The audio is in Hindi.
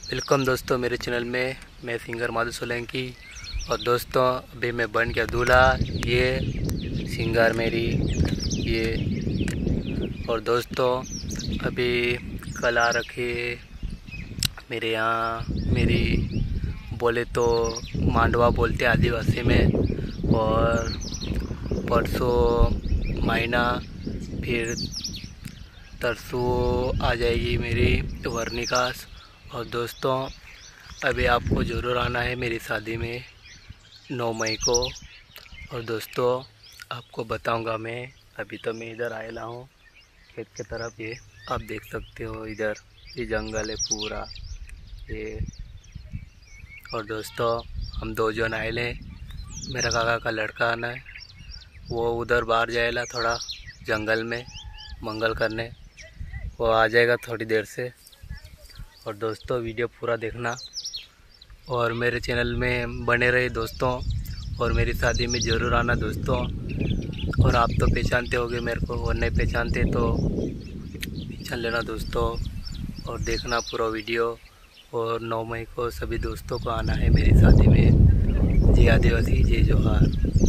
वेलकम दोस्तों मेरे चैनल में। मैं सिंगर माधु सोलंकी। और दोस्तों अभी मैं बन गया दूल्हा। ये सिंगर मेरी ये। और दोस्तों अभी कल आ रखी मेरे यहाँ, मेरी बोले तो मांडवा बोलते आदिवासी में। और परसों महीना फिर तरसों आ जाएगी मेरी वर्णिकास। और दोस्तों अभी आपको ज़रूर आना है मेरी शादी में 9 मई को। और दोस्तों आपको बताऊंगा मैं। अभी तो मैं इधर आया हूँ खेत की तरफ। ये आप देख सकते हो, इधर ये जंगल है पूरा ये। और दोस्तों हम 2 जन आए। मेरा काका का लड़का आना है, वो उधर बाहर जाएगा थोड़ा जंगल में मंगल करने। वो आ जाएगा थोड़ी देर से। और दोस्तों वीडियो पूरा देखना और मेरे चैनल में बने रहे दोस्तों। और मेरी शादी में ज़रूर आना दोस्तों। और आप तो पहचानते होगे मेरे को, और नहीं पहचानते तो पहचान लेना दोस्तों। और देखना पूरा वीडियो। और 9 मई को सभी दोस्तों को आना है मेरी शादी में। जय आदिवासी, जय जोहार।